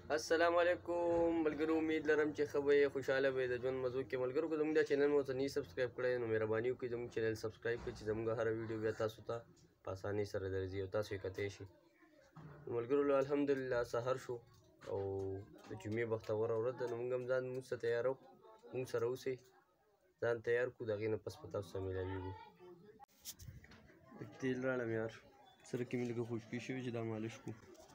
السلام علیکم ملګرو، امید لرم چې ښه به یې، خوشحاله به یې، د ژوند مزو کې. ملګرو که زموږ دا چینل مو ته نه سبسکرایب کړی نو مهرباني وکړئ زموږ چینل سبسکرایب کړئ چې زموږ هره ویډیو بیا تاسو ته په اسانۍ سره درځي او تاسو یې کتلی شي. ملګرو الحمدلله سحر شو او د جمعې بختوره ورځ ده، نو موږ هم ځان لمونځ ته تیارو. موږ سره اوسئ، ځان تیار کړو، د هغې نه پس به تاسو ته میلاویږو. تیل راړم یار، سره کې مې لږه خوشبويي شوې چې دا مالش کړو.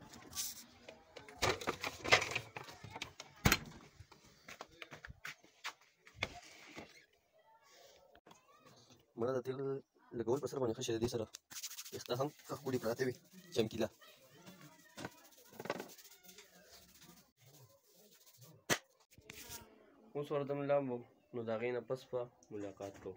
مړه د تیل لګول په سر باندې ښه شي، د دې سره ویښته هم ښه ښکلي پراته وي، چمکیله. اوس ورته لامبم، نو د هغې نه پس به ملاقات کوو.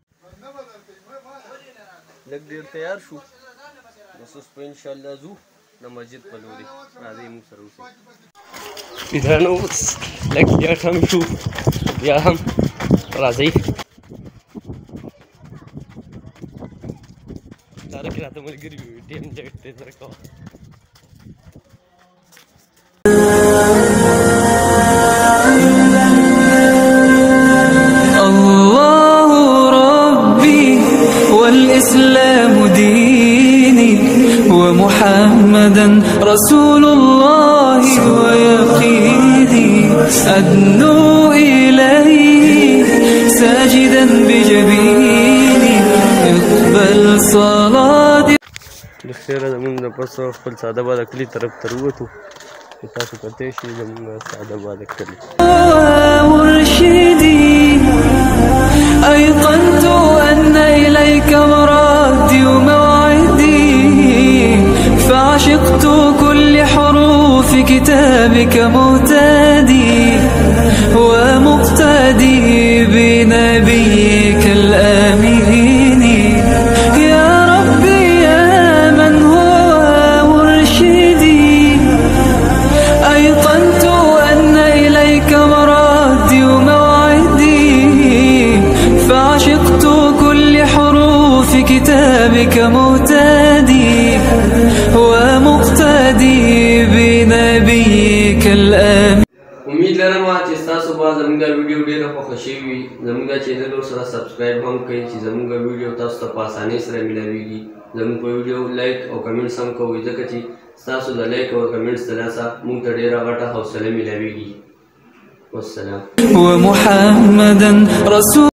لږ ډېر تیار شو، بس اوس به انشاءالله ځو د مسجد په لورې. راځئ موږ سره اوسئ. پیرانو اوس لږ یخ هم شو، بیا هم راځئ. لاره کې راته ملګري وي، ټیم جګ دی سره کوه. الله ربي والإسلام ديني ومحمدا رسول الله ويقيني أدنو إليه ساجدا بجبيني اقبل صلاتي. د خیره زمونږ د پس خپل ساده باده کلي طرف ته ووتو، چې تاسو کتلی شئ زمونږ ساده باده کلي. مرشدي أيقنت أن إليك مرادي وموعدي، فعشقت كل حروف كتابك مهتدي ومقتدي بنبيك الآمين. يا ربي يا من هو مرشدي أيقنت أن إليك مرادي وموعدي، فعشقت كل حروف كتابك مهتدي ومقتدي بنبيك الآمين. امید لرم چې ستاسو به زموږ ویډیو ډېره خوښه شوې وي. زموږ چینل ورسره سبسکرایب هم کړئ چې زموږ ویډیو تاسو ته په اسانۍ سره میلاویږي. زموږ په ویډیو لایک او کمنټس هم کوئ، ځکه چې ستاسو د لایک او کمنټس د لاسه موږ ته ډېره غټه حوصله میلاویږي. والسلام. ومحمدا رسول